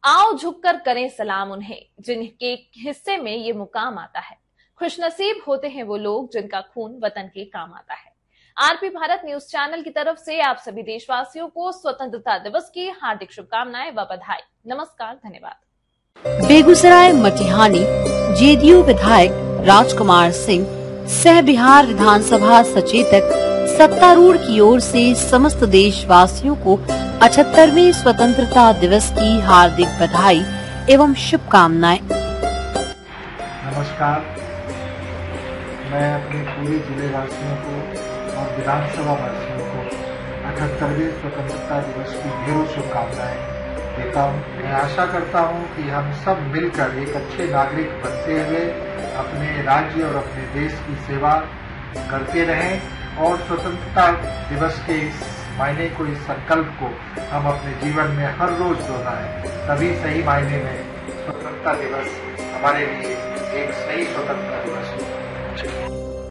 आओ झुककर करें सलाम उन्हें जिनके हिस्से में ये मुकाम आता है। खुशनसीब होते हैं वो लोग जिनका खून वतन के काम आता है। आरपी भारत न्यूज चैनल की तरफ से आप सभी देशवासियों को स्वतंत्रता दिवस की हार्दिक शुभकामनाएं व बधाई। नमस्कार, धन्यवाद। बेगूसराय मटिहानी जेडीयू विधायक राजकुमार सिंह सह बिहार विधानसभा सचेतक सत्तारूढ़ की ओर से समस्त देशवासियों को 78वें स्वतंत्रता दिवस की हार्दिक बधाई एवं शुभकामनाएं। नमस्कार, मैं अपने पूरे जिले वासियों को और विधानसभा वासियों को 78वें स्वतंत्रता दिवस की ढेरों शुभकामनाएं देता हूं। मैं आशा करता हूं कि हम सब मिलकर एक अच्छे नागरिक बनते हुए अपने राज्य और अपने देश की सेवा करते रहें और स्वतंत्रता दिवस के इस मायने को, इस संकल्प को हम अपने जीवन में हर रोज दोहराएं। तभी सही मायने में स्वतंत्रता दिवस हमारे लिए एक सही स्वतंत्रता